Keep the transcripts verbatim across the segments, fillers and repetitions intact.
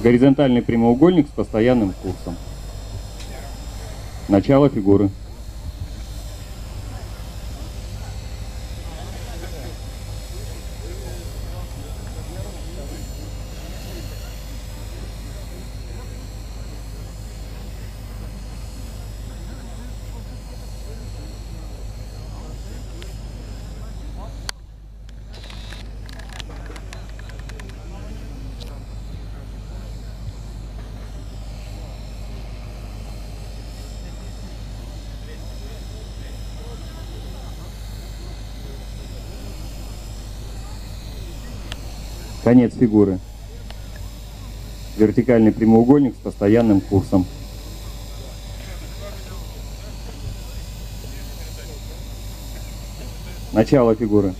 Горизонтальный прямоугольник с постоянным курсом. Начало фигуры. Конец фигуры. Вертикальный прямоугольник с постоянным курсом. Начало фигуры.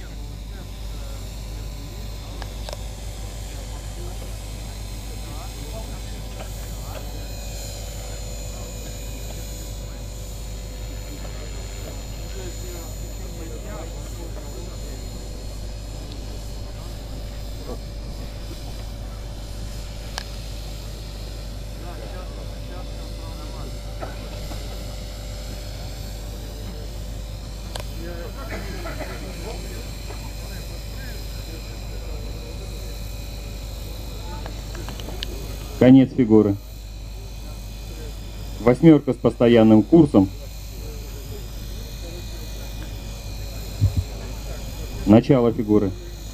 Конец фигуры. Восьмерка с постоянным курсом. Начало фигуры.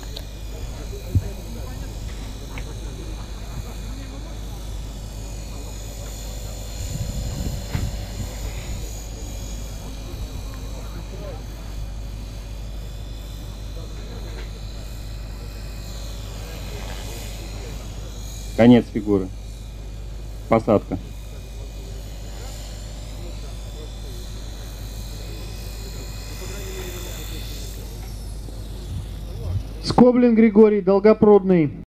Конец фигуры. Посадка. Скоблин Григорий, Долгопрудный.